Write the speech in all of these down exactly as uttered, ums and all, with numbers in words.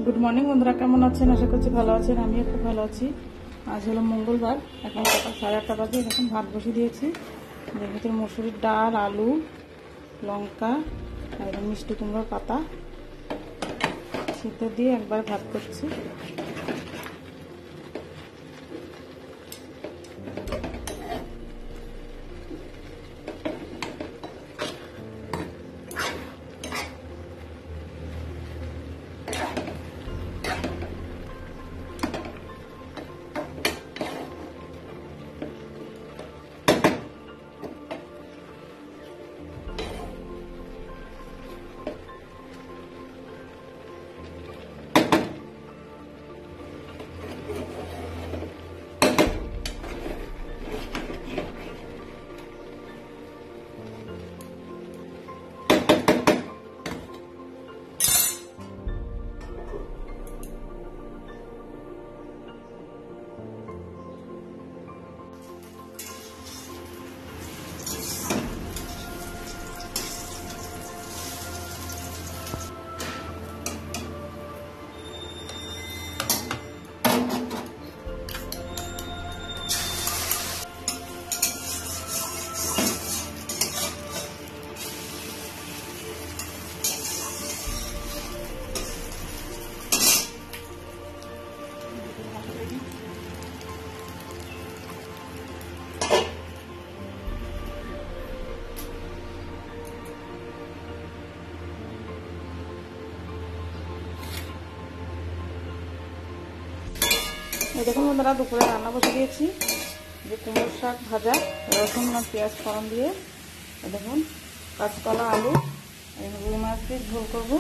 Good morning বন্ধুরা, কেমন আছেন? আশা করছি ভালো আছেন। আমিও খুব ভালো আছি। আজ হলো মঙ্গলবার, এখন সকাল সাড়ে আটটা বাজে। এখন ভাত বসিয়ে দিয়েছি। এর ভিতরে মসুরির ডাল, আলু, লঙ্কা আর মিষ্টি কুমড়োর পাতা সিদ্ধ দিয়ে একবার ভাত করছি। দেখুন বন্ধুরা, দুপুরে রান্না বসে দিয়েছি। যে কুমড়োর শাক ভাজা, রসুন আর পেঁয়াজ ফোড়ন দিয়ে। দেখুন কাঁচকলা, আলু, রুই মাছ দিয়ে ঝোল করবো।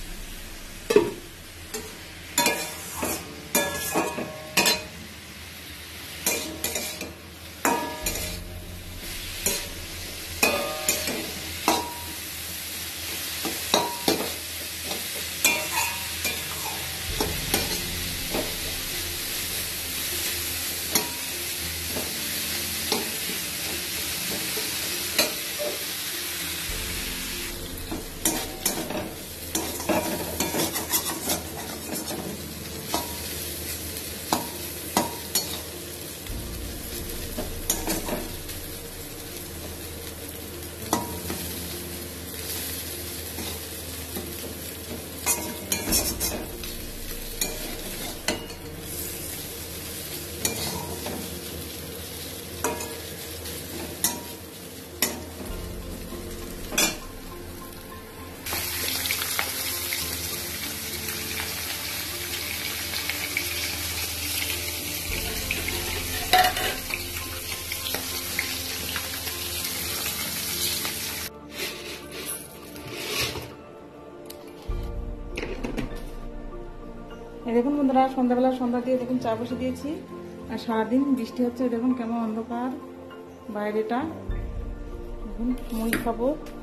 দেখুন বন্ধুরা, সন্ধ্যাবেলা সন্ধ্যা দিয়ে দেখুন চা বসে দিয়েছি। আর সারাদিন বৃষ্টি হচ্ছে। দেখুন কেমন অন্ধকার বাইরেটা। দেখুন মুড়ি খাবো।